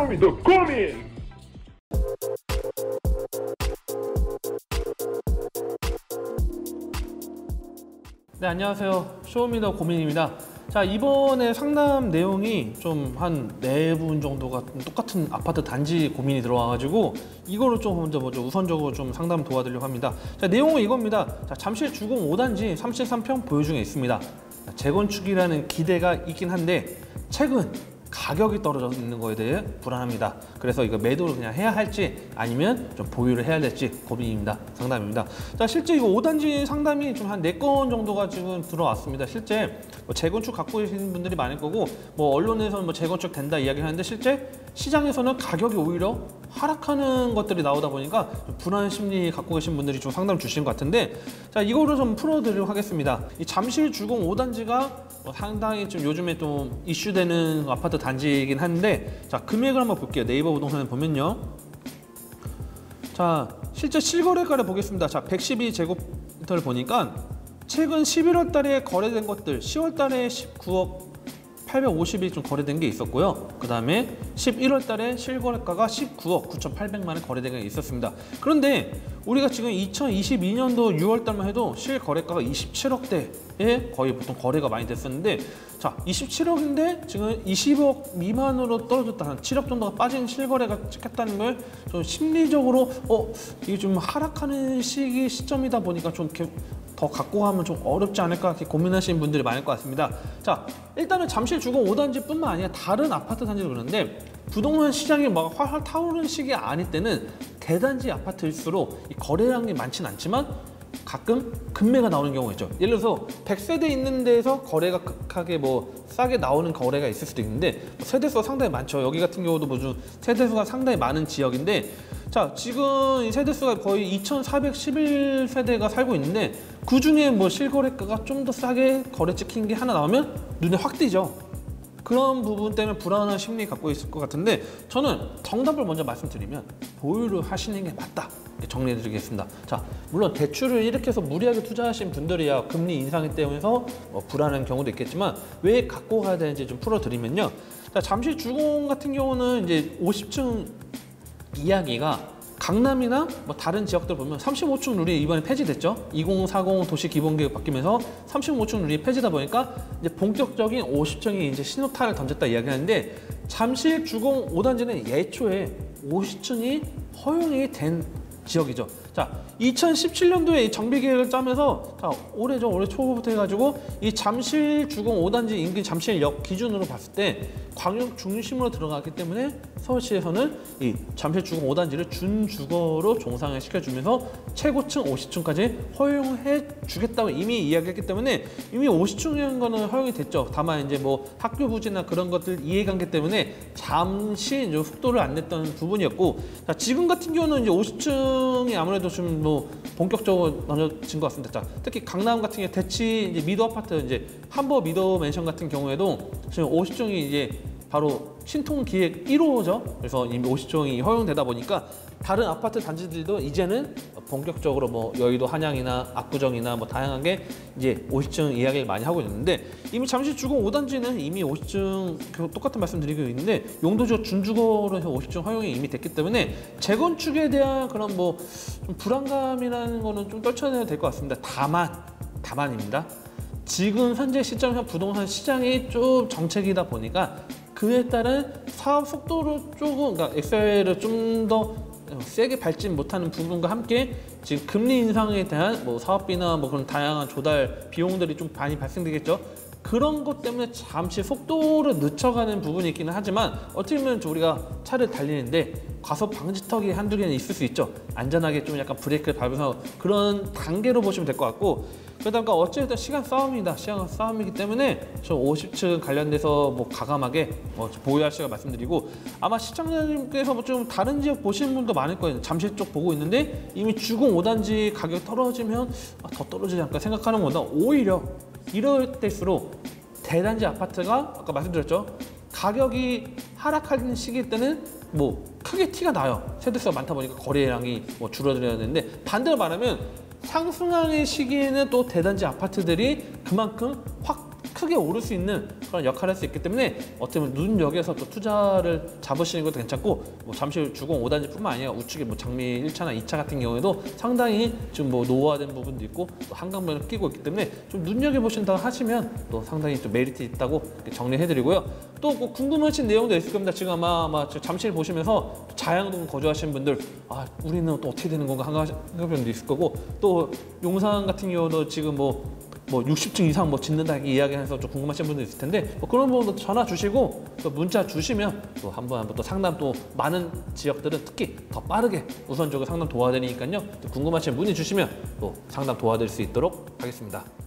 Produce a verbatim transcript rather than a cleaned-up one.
쇼미더 고민! 네, 안녕하세요. 쇼미더 고민입니다. 자, 이번에 상담 내용이 좀 한 네 분 정도가 똑같은 아파트 단지 고민이 들어와가지고 이거를 좀 먼저 먼저 우선적으로 좀 상담 도와드리려고 합니다. 자, 내용은 이겁니다. 자, 잠실 주공 오 단지 삼십삼 평 보유 중에 있습니다. 자, 재건축이라는 기대가 있긴 한데 최근 가격이 떨어져 있는 거에 대해 불안합니다. 그래서 이거 매도를 그냥 해야 할지 아니면 좀 보유를 해야 될지 고민입니다. 상담입니다. 자, 실제 이거 오 단지 상담이 좀 한 네 건 정도가 지금 들어왔습니다. 실제 뭐 재건축 갖고 계시는 분들이 많을 거고, 뭐 언론에서는 뭐 재건축 된다 이야기를 하는데 실제 시장에서는 가격이 오히려 하락하는 것들이 나오다 보니까 좀 불안 심리 갖고 계신 분들이 좀 상담 주시는 것 같은데, 자, 이거를 좀 풀어드리도록 하겠습니다. 이 잠실 주공 오 단지가 뭐 상당히 좀 요즘에 좀 이슈되는 아파트 단지이긴 한데, 자, 금액을 한번 볼게요. 네이버 부동산에 보면요. 자, 실제 실거래가를 보겠습니다. 자, 백십이 제곱미터를 보니까 최근 십일월 달에 거래된 것들, 시월 달에 십구억 팔백오십이 좀 거래된 게 있었고요. 그 다음에 십일월 달에 실거래가가 십구억 구천팔백만 원 거래된 게 있었습니다. 그런데 우리가 지금 이천이십이 년도 유월 달만 해도 실거래가가 이십칠억대에 거의 보통 거래가 많이 됐었는데, 자, 이십칠억인데 지금 이십억 미만으로 떨어졌다, 한 칠억 정도가 빠진 실거래가 찍혔다는 걸 좀 심리적으로 어 이게 좀 하락하는 시기 시점이다 보니까 좀 이렇게 더 갖고 가면 좀 어렵지 않을까 이렇게 고민하시는 분들이 많을 것 같습니다. 자, 일단은 잠실 주공 오 단지뿐만 아니라 다른 아파트 단지도 그런데 부동산 시장이 막 활활 타오르는 시기 아닐 때는 대단지 아파트일수록 이 거래량이 많지는 않지만 가끔 급매가 나오는 경우가 있죠. 예를 들어서 백 세대 있는 데에서 거래가 극하게 뭐 싸게 나오는 거래가 있을 수도 있는데, 뭐 세대수가 상당히 많죠. 여기 같은 경우도 무슨 세대수가 상당히 많은 지역인데, 자, 지금 이 세대수가 거의 이천사백십일 세대가 살고 있는데 그 중에 뭐 실거래가가 좀 더 싸게 거래 찍힌 게 하나 나오면 눈에 확 띄죠. 그런 부분 때문에 불안한 심리 갖고 있을 것 같은데, 저는 정답을 먼저 말씀드리면 보유를 하시는 게 맞다, 정리해 드리겠습니다. 자, 물론 대출을 이렇게 해서 무리하게 투자하신 분들이야 금리 인상에 때문에서 뭐 불안한 경우도 있겠지만 왜 갖고 가야 되는지 좀 풀어 드리면요. 자, 잠실 주공 같은 경우는 이제 오십 층 이야기가 강남이나 뭐 다른 지역들 보면 삼십오 층 룰이 이번에 폐지됐죠. 이공사공 도시기본계획 바뀌면서 삼십오 층 룰이 폐지다 보니까 이제 본격적인 오십 층이 이제 신호탄을 던졌다 이야기하는데, 잠실 주공 오 단지는 예초에 오십 층이 허용이 된 지역이죠. 자, 이천십칠 년도에 정비계획을 짜면서, 자, 올해죠, 올해 초부터 해가지고 이 잠실 주공 오 단지 인근 잠실역 기준으로 봤을 때 광역 중심으로 들어갔기 때문에 서울시에서는 이 잠실 주공 오 단지를 준주거로 종상을 시켜주면서 최고층 오십 층까지 허용해 주겠다고 이미 이야기했기 때문에 이미 오십 층이라는 거는 허용이 됐죠. 다만 이제 뭐 학교 부지나 그런 것들 이해관계 때문에 잠시 이제 속도를 안 냈던 부분이었고, 자, 지금 같은 경우는 이제 오십 층이 아무래도 좀 뭐 본격적으로 나눠진 것 같습니다. 자, 특히 강남 같은 경우 대치 이제 미도 아파트, 이제 한버 미도 맨션 같은 경우에도 지금 오십 층이 이제 바로 신통기획 일 호죠. 그래서 이미 오십 층이 허용되다 보니까 다른 아파트 단지들도 이제는 본격적으로 뭐 여의도 한양이나 압구정이나 뭐 다양하게 이제 오십 층 이야기를 많이 하고 있는데, 이미 잠실 주공 오 단지는 이미 오십 층 똑같은 말씀 드리고 있는데 용도지역 준주거로 해서 오십 층 허용이 이미 됐기 때문에 재건축에 대한 그런 뭐 좀 불안감이라는 거는 좀 떨쳐내야 될 것 같습니다. 다만 다만입니다. 지금 현재 시점에서 부동산 시장이 좀 정책이다 보니까 그에 따른 사업 속도를 조금, 그러니까 엑셀을 좀 더 세게 밟지 못하는 부분과 함께 지금 금리 인상에 대한 뭐 사업비나 뭐 그런 다양한 조달 비용들이 좀 많이 발생되겠죠. 그런 것 때문에 잠시 속도를 늦춰가는 부분이 있기는 하지만 어떻게 보면 우리가 차를 달리는데 과속 방지턱이 한두 개는 있을 수 있죠. 안전하게 좀 약간 브레이크를 밟아서 그런 단계로 보시면 될 것 같고, 그러니까 어쨌든 시간 싸움이다. 시간 싸움이기 때문에 저 오십 층 관련돼서 뭐 가감하게 뭐 보유하시라고 말씀드리고, 아마 시청자님께서 뭐 좀 다른 지역 보시는 분도 많을 거예요. 잠실 쪽 보고 있는데 이미 주공 오 단지 가격 떨어지면 아, 더 떨어지지 않을까 생각하는 것보다 오히려 이럴 때일수록 대단지 아파트가 아까 말씀드렸죠. 가격이 하락하는 시기 때는 뭐 크게 티가 나요. 세대수가 많다 보니까 거래량이 뭐 줄어들어야 되는데, 반대로 말하면 상승하는 시기에는 또 대단지 아파트들이 그만큼 확 크게 오를 수 있는 그런 역할을 할 수 있기 때문에 어떻게 보면 눈여겨서 또 투자를 잡으시는 것도 괜찮고, 뭐 잠실 주공 오 단지뿐만 아니라 우측에 뭐 장미 일 차나 이 차 같은 경우에도 상당히 지금 뭐 노후화된 부분도 있고 또 한강변을 끼고 있기 때문에 좀 눈여겨 보신다 하시면 또 상당히 좀 메리트 있다고 정리해드리고요. 또 뭐 궁금하신 내용도 있을 겁니다. 지금 아마 아마 잠실 보시면서 자양동 거주하시는 분들, 아 우리는 또 어떻게 되는 건가 하는 분도 있을 거고, 또 용산 같은 경우도 지금 뭐 뭐 육십 층 이상 뭐 짓는다 이야기해서 좀 궁금하신 분도 있을 텐데, 뭐 그런 부분도 전화 주시고 또 문자 주시면 또 한번 한번 또 상담, 또 많은 지역들은 특히 더 빠르게 우선적으로 상담 도와드리니까요. 또 궁금하신 문의 주시면 또 상담 도와드릴 수 있도록 하겠습니다.